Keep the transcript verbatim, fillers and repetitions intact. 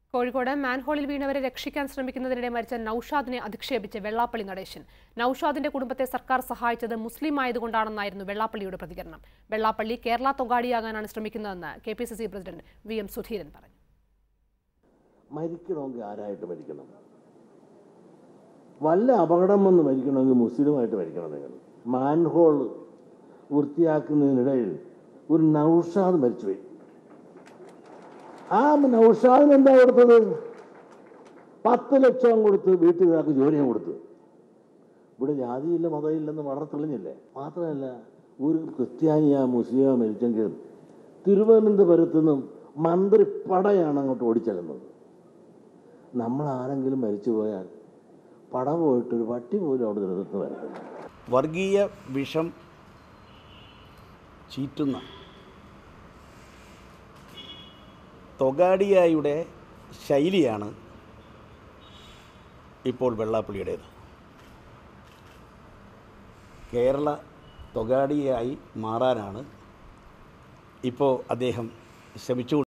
കോഴിക്കോട് മാൻഹോളിൽ വീണവരെ രക്ഷിക്കാൻ ശ്രമിക്കുന്നതിനിടെ മരിച്ച നൌഷാദിനെ അധിക്ഷേപിച്ച് വെള്ളാപ്പള്ളി നടേശൻ. നൌഷാദിന്റെ കുടുംബത്തെ സർക്കാർ സഹായിച്ചത് മുസ്ലിം ആയതുകൊണ്ടാണെന്നായിരുന്നു വെള്ളാപ്പള്ളിയുടെ പ്രതികരണം. വെള്ളാപ്പള്ളി കേരള തൊഗാഡിയാകാനാണ് ശ്രമിക്കുന്നതെന്ന് K P C C president V M Sudheeran പറഞ്ഞു. മരിക്കണമെങ്കിൽ ആരായിട്ട് മരിക്കണം? വല്ല അപകടം വന്ന് മരിക്കണമെങ്കിൽ മുസ്ലിമായിട്ട് മരിക്കണം. നിങ്ങൾ മാൻഹോൾ വൃത്തിയാക്കുന്നതിനിടയിൽ ഒരു നൌഷാദ് മരിച്ചുപോയി. ആ നൌഷാദിന് എന്താ കൊടുത്തത്? പത്ത് ലക്ഷം കൊടുത്ത് വീട്ടുകാർക്ക് ജോലിയും കൊടുത്തു. ഇവിടെ ജാതിയില്ല മതമില്ലെന്ന് വളരെ തെളിഞ്ഞില്ലേ? മാത്രമല്ല, ഒരു ക്രിസ്ത്യാനിയാ മുസ്ലിമോ മരിച്ചെങ്കിലും തിരുവനന്തപുരത്തു നിന്നും മന്ത്രിപ്പടയാണ് അങ്ങോട്ട് ഓടിച്ചെല്ലുന്നത്. നമ്മൾ ആരെങ്കിലും മരിച്ചു പോയാൽ പട പോയിട്ടൊരു പട്ടി പോലും അവിടെ നിലനിർത്തി വരുന്നത്. വർഗീയ വിഷം ചീറ്റുന്ന തൊഗാഡിയായുടെ ശൈലിയാണ് ഇപ്പോൾ വെള്ളാപ്പള്ളിയുടേത്. കേരള തൊഗാഡിയായി മാറാനാണ് ഇപ്പോൾ അദ്ദേഹം ശ്രമിച്ചു.